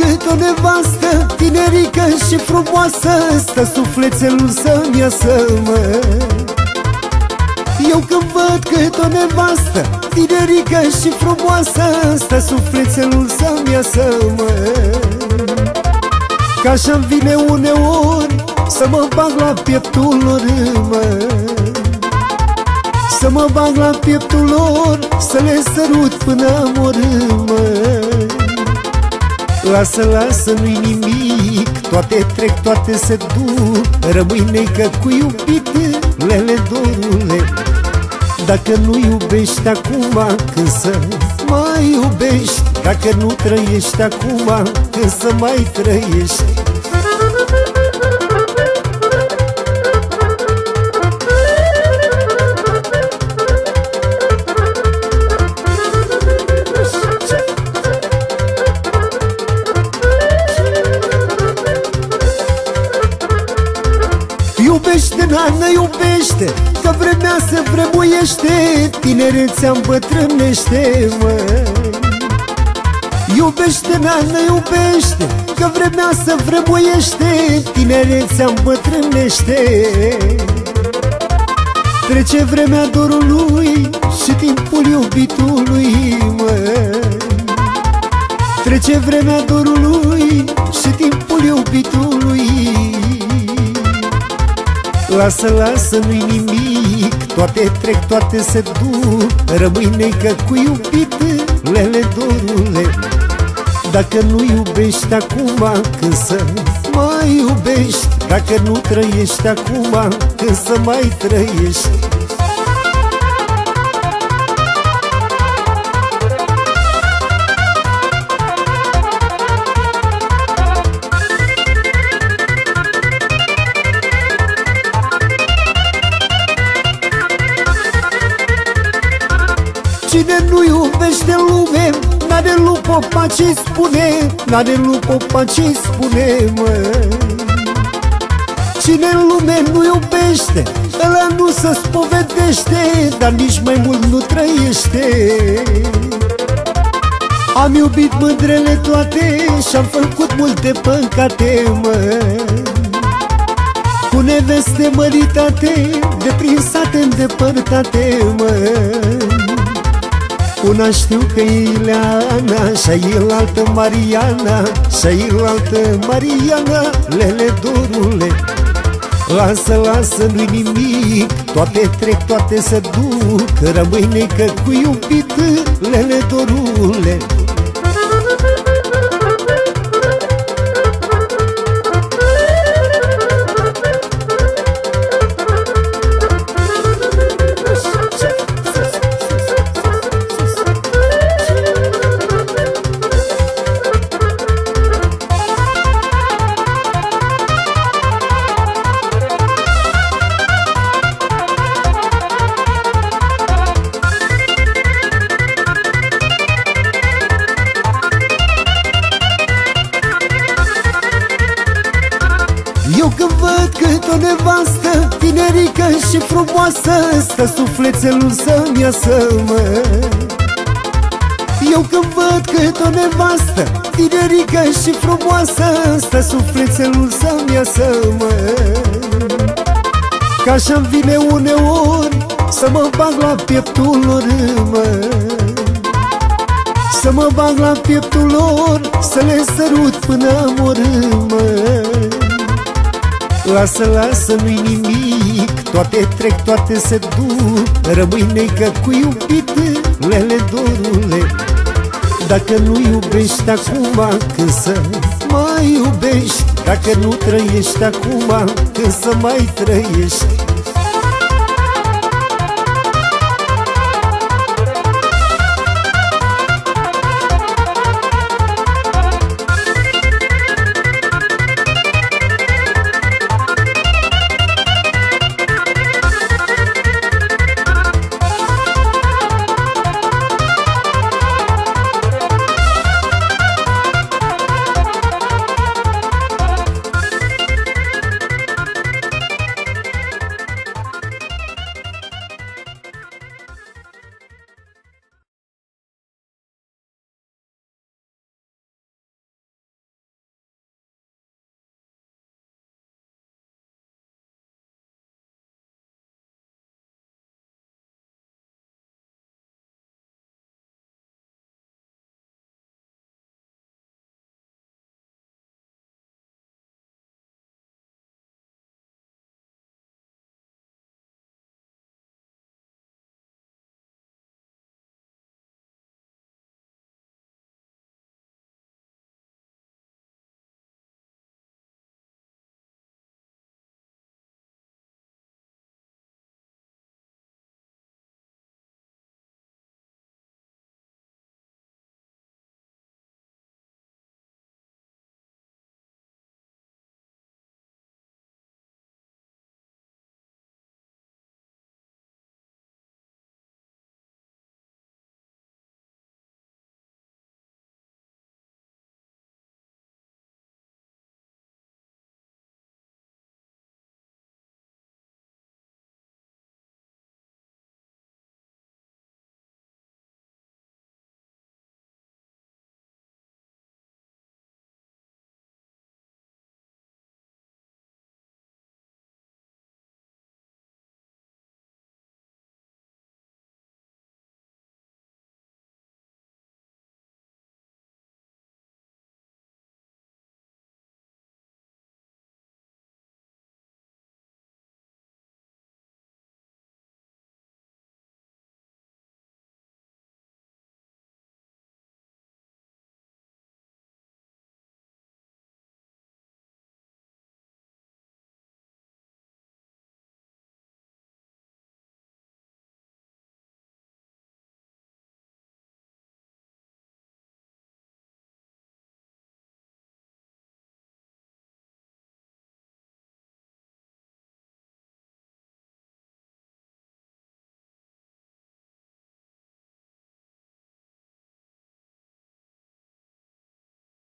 cât o nevastă tinerică și frumoasă, stă sufletelul să-mi iasă, mă. Eu când văd cât o nevastă tinerică și frumoasă, stă sufletelul să-mi iasă, mă. Că așa-mi vine uneori să mă bag la pieptul lor, mă. Să mă bag la pieptul lor, să le sărut până mor, mă. Lasă, lasă, nu-i nimic, toate trec, toate se duc. Rămâi neică cu iubitele, dorule. Dacă nu iubești acum, când să mai iubești? Dacă nu trăiești acum, când să mai trăiești? Iubește, nană, iubește, că vremea se vremuiește, tinerețea îmbătrânește, mă. Iubește, nană, iubește, că vremea se vremuiește, tinerețea îmbătrânește. Trece vremea dorului și timpul iubitului, mă. Trece vremea dorului și timpul iubitului. Lasă, lasă, nu-i nimic, toate trec, toate se duc. Rămâi neică cu iubitele, dorule. Dacă nu iubești acum, când să mai iubești? Dacă nu trăiești acum, când să mai trăiești? Cine nu iubește lume, n-are lui popa ce-i spune, n-are lui popa ce-i spune, mă. Cine în lume nu iubește, ăla nu se spovedește, dar nici mai mult nu trăiește. Am iubit mândrele toate și-am făcut multe păcate, mă. Cu neveste măritate, de prin sate îndepărtate, mă. Una știu că e Ileana, și-a altă Mariana, și-a altă Mariana, lele, dorule. Lasă, lasă, nu-i nimic, toate trec, toate se duc. Rămâi neică cu iubitele, dorule. Eu când văd cât o nevastă tinerică și frumoasă, stă sufletelul să-mi iasă, mă. Eu când văd cât o nevastă tinerică și frumoasă, stă sufletelul să-mi iasă, mă. Că așa-mi vine uneori să mă bag la pieptul lor, mă. Să mă bag la pieptul lor, să le sărut până mor, mă. Lasă, lasă, nu-i nimic, toate trec, toate se duc. Rămâi neică cu iubitele, dorule. Dacă nu iubești acum, când să mai iubești? Dacă nu trăiești acum, când să mai trăiești?